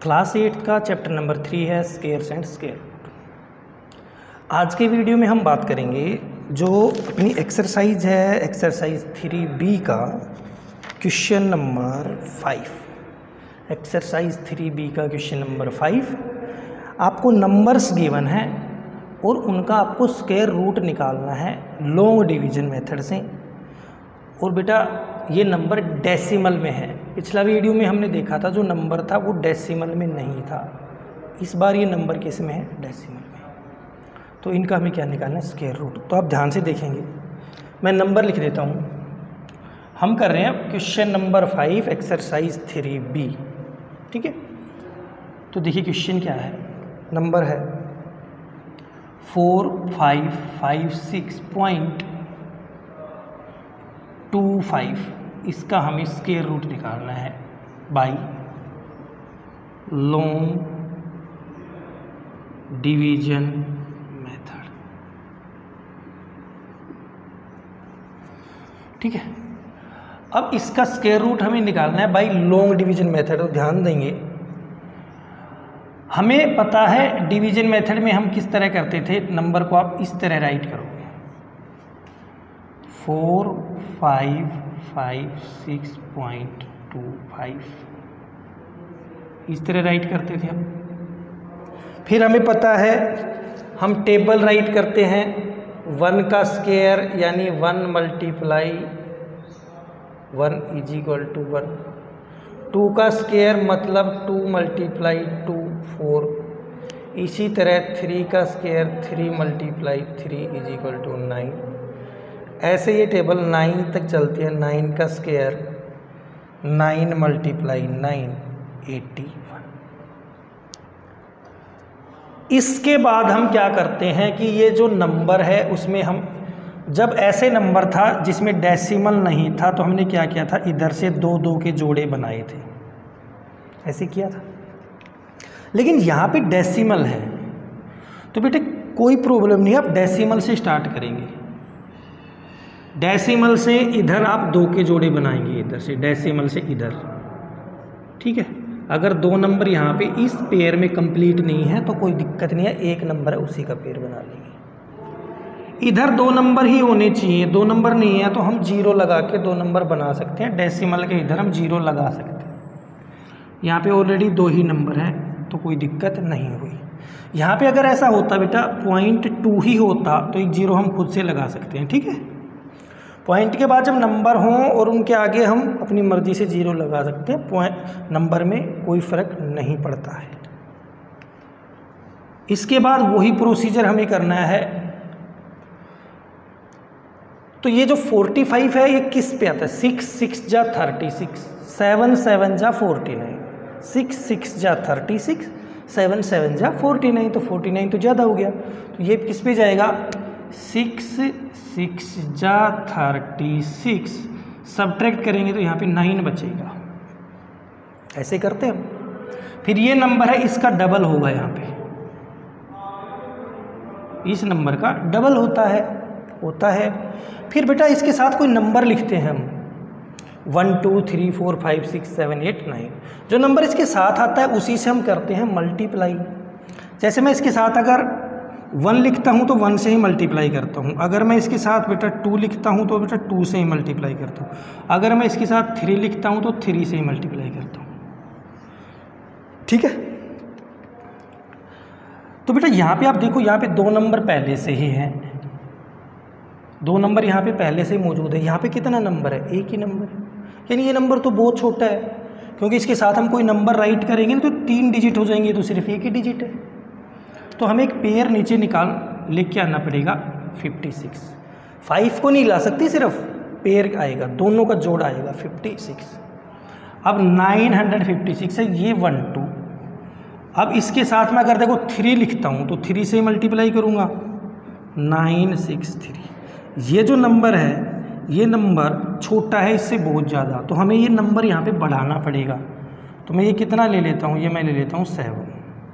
Class 8 का chapter number 3 है scares and square. आज के वीडियो में हम बात करेंगे जो अपनी एक्सरसाइज है, एक्सरसाइज 3B का क्वेश्चन नंबर 5। एक्सरसाइज 3B का क्वेश्चन नंबर 5। आपको नंबर्स गिवन है और उनका आपको स्क्वायर रूट निकालना है लॉन्ग डिवीजन मेथड से। और बेटा ये नंबर डेसिमल में है। पिछला वीडियो में हमने देखा था जो नंबर था वो डेसिमल में नहीं था, इस बार ये नंबर किस में है? डेसिमल में। तो इनका हमें क्या निकालना है? Square root. तो आप ध्यान से देखेंगे, मैं नंबर लिख देता हूँ। हम कर रहे हैं क्वेश्चन नंबर 5 एक्सरसाइज 3B, ठीक है। तो देखिए क्वेश्चन क्या है, नंबर है 4556.25। इसका हमें स्क्वायर रूट निकालना है बाय लॉन्ग डिवीजन मेथड, ठीक है। अब इसका स्क्वायर रूट हमें निकालना है बाय लॉन्ग डिवीजन मेथड। तो ध्यान देंगे, हमें पता है डिवीजन मेथड में हम किस तरह करते थे, नंबर को आप इस तरह राइट करोगे 4556.25, इस तरह राइट करते थे हम। फिर हमें पता है हम टेबल राइट करते हैं 1 का स्क्वायर यानी 1 मल्टीप्लाई 1 इज इक्वल टू 1, 2 का स्क्वायर मतलब 2 मल्टीप्लाई 2 4, इसी तरह 3 का square 3 multiply 3 is equal to 9। ऐसे ये टेबल 9 तक चलती है। 9 का स्क्वायर 9 मल्टीप्लाई 9 81। इसके बाद हम क्या करते हैं कि ये जो नंबर है उसमें हम, जब ऐसे नंबर था जिसमें डेसिमल नहीं था तो हमने क्या किया था, इधर से 2-2 के जोड़े बनाए थे, ऐसे किया था। लेकिन यहाँ पे डेसिमल है तो बेटे कोई प्रॉब्लम नहीं, आप डेसिमल से स्टार्ट करेंगे। डेसिमल से इधर आप 2 के जोड़े बनाएंगे, इधर से डेसिमल से इधर, ठीक है। अगर 2 नंबर यहाँ पे इस पेयर में कंप्लीट नहीं है तो कोई दिक्कत नहीं है, एक नंबर है उसी का पेयर बना लेंगे। इधर 2 नंबर ही होने चाहिए, 2 नंबर नहीं है तो हम 0 लगा के 2 नंबर बना सकते हैं। डेसिमल के इधर हम 0 लगा सकते हैं। यहाँ पे ऑलरेडी 2 ही नंबर हैं तो कोई दिक्कत नहीं हुई। यहाँ पे अगर ऐसा होता बेटा 0.2 ही होता तो एक 0 हम खुद से लगा सकते हैं, ठीक है। पॉइंट के बाद जब नंबर हों और उनके आगे हम अपनी मर्जी से 0 लगा सकते हैं, पॉइंट नंबर में कोई फर्क नहीं पड़ता है। इसके बाद वही प्रोसीजर हमें करना है। तो ये जो 45 है ये किस पे आता है? 6 6 जा 36, 7 7 जा 49, 6 6 जा 36, 7 7 जा 49, तो 49 तो ज़्यादा हो गया, तो ये किस पे जाएगा? 6 6 जा 36, सब्ट्रैक्ट करेंगे तो यहाँ पे 9 बचेगा। ऐसे करते हैं हम। फिर ये नंबर है, इसका डबल होगा, यहाँ पे इस नंबर का डबल होता है। फिर बेटा इसके साथ कोई नंबर लिखते हैं हम 1 2 3 4 5 6 7 8 9। जो नंबर इसके साथ आता है उसी से हम करते हैं मल्टीप्लाई। जैसे मैं इसके साथ अगर 1 लिखता हूँ तो 1 से ही मल्टीप्लाई करता हूँ। अगर मैं इसके साथ बेटा 2 लिखता हूँ तो बेटा 2 से ही मल्टीप्लाई करता हूँ। अगर मैं इसके साथ 3 लिखता हूँ तो 3 से ही मल्टीप्लाई करता हूँ, ठीक है। तो बेटा यहाँ पे आप देखो, यहाँ पे 2 नंबर पहले से ही हैं, 2 नंबर यहाँ पे पहले से ही मौजूद है। यहाँ पे कितना नंबर है? एक ही नंबर, यानी ये नंबर तो बहुत छोटा है, क्योंकि इसके साथ हम कोई नंबर राइट करेंगे ना तो 3 डिजिट हो जाएंगे, तो सिर्फ एक ही डिजिट है। तो हमें एक पेयर नीचे लेके आना पड़ेगा 56। 5 को नहीं ला सकती, सिर्फ पेयर आएगा, दोनों का जोड़ आएगा 56। अब 956 है, ये 1 2। अब इसके साथ में अगर देखो 3 लिखता हूँ तो 3 से मल्टीप्लाई करूँगा 963। ये जो नंबर है ये नंबर छोटा है इससे बहुत ज़्यादा, तो हमें ये नंबर यहाँ पे बढ़ाना पड़ेगा। तो मैं ये कितना ले लेता हूँ, ये मैं ले लेता हूँ 7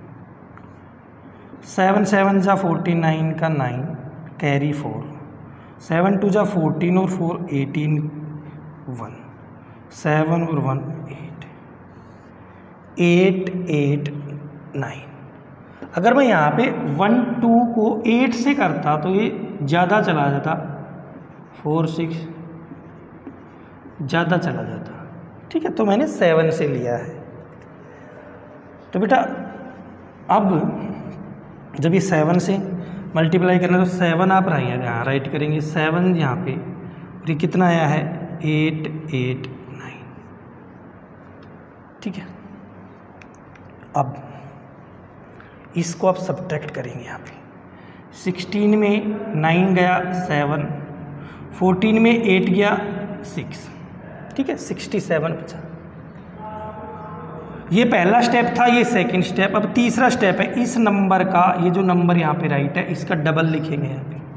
7 जा 49 का 9 कैरी 4, 7 2 जा 14 और 4 18 1, 7 और 1 8, 889। अगर मैं यहाँ पे 1 2 को 8 से करता तो ये ज़्यादा चला जाता, 4 6 ज़्यादा चला जाता, ठीक है। तो मैंने 7 से लिया है। तो बेटा अब जब ये 7 से मल्टीप्लाई करना तो 7 आप यहाँ राइट करेंगे, 7 यहाँ पे, और ये कितना आया है 889, ठीक है। अब इसको आप सब्ट्रैक्ट करेंगे यहाँ पे, 16 में 9 गया 7, 14 में 8 गया 6, ठीक है, 67 बचा। ये पहला स्टेप था, ये सेकंड स्टेप। अब तीसरा स्टेप है, इस नंबर का, ये जो नंबर यहाँ पे राइट है इसका डबल लिखेंगे यहाँ पे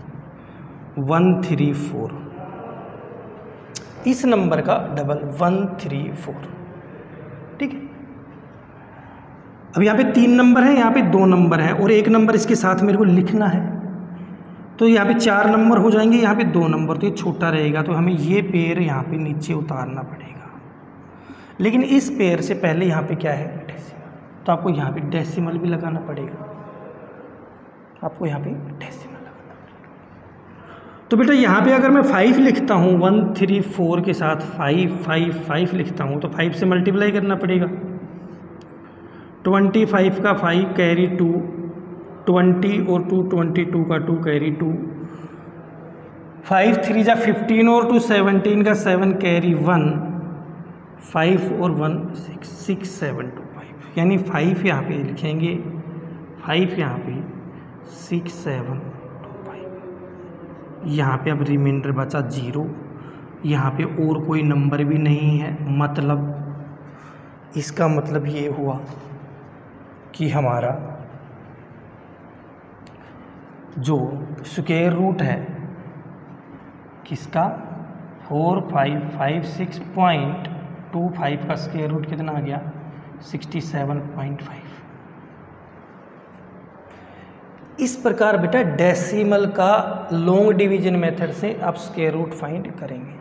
134, इस नंबर का डबल 134, ठीक है। अब यहाँ पे 3 नंबर है, यहाँ पे 2 नंबर है और एक नंबर इसके साथ मेरे को लिखना है, तो यहाँ पे 4 नंबर हो जाएंगे, यहाँ पे 2 नंबर, तो ये छोटा रहेगा, तो हमें ये पेयर यहाँ पे नीचे उतारना पड़ेगा। लेकिन इस पेयर से पहले यहाँ पे क्या है डेसिमल, तो आपको यहाँ पे डेसिमल भी लगाना पड़ेगा, आपको यहाँ पे डेसिमल लगाना पड़ेगा। तो बेटा यहाँ पे अगर मैं 5 लिखता हूँ, 134 के साथ 5 लिखता हूँ, तो 5 से मल्टीप्लाई करना पड़ेगा। 25 का 5 कैरी 2, 20 और 2 22 का 2 कैरी 2, 5 3 जा 15 और 2 17 का 7 कैरी 1, 5 और 1 6 6 7 2 5, यानी 5 यहाँ पे लिखेंगे, 5 यहाँ पे 6 7 2 5, यहाँ पे अब रिमाइंडर बचा 0, यहाँ पे और कोई नंबर भी नहीं है, मतलब इसका मतलब ये हुआ कि हमारा जो स्क्वायर रूट है किसका 4556.25 का स्क्वायर रूट कितना आ गया 67.5। इस प्रकार बेटा डेसिमल का लॉन्ग डिवीजन मेथड से आप स्क्वायर रूट फाइंड करेंगे।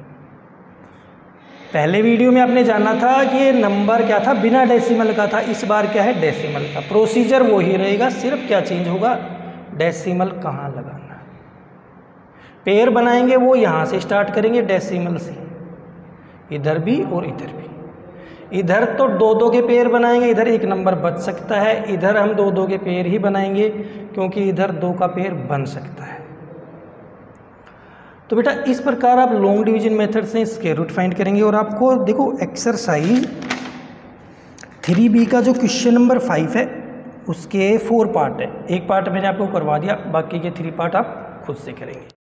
पहले वीडियो में आपने जाना था कि ये नंबर क्या था, बिना डेसिमल का था, इस बार क्या है डेसिमल का। प्रोसीजर वही रहेगा, सिर्फ क्या चेंज होगा, डेसिमल कहाँ लगाना है। पेयर बनाएंगे वो यहाँ से स्टार्ट करेंगे डेसिमल से, इधर भी और इधर भी। इधर तो 2 के पेयर बनाएंगे, इधर एक नंबर बच सकता है, इधर हम 2 के पेयर ही बनाएंगे क्योंकि इधर 2 का पेयर बन सकता है। तो बेटा इस प्रकार आप लॉन्ग डिवीजन मेथड से स्क्वायर रूट फाइंड करेंगे। और आपको देखो एक्सरसाइज 3B का जो क्वेश्चन नंबर 5 है उसके 4 पार्ट है, एक पार्ट मैंने आपको करवा दिया, बाकी के 3 पार्ट आप खुद से करेंगे।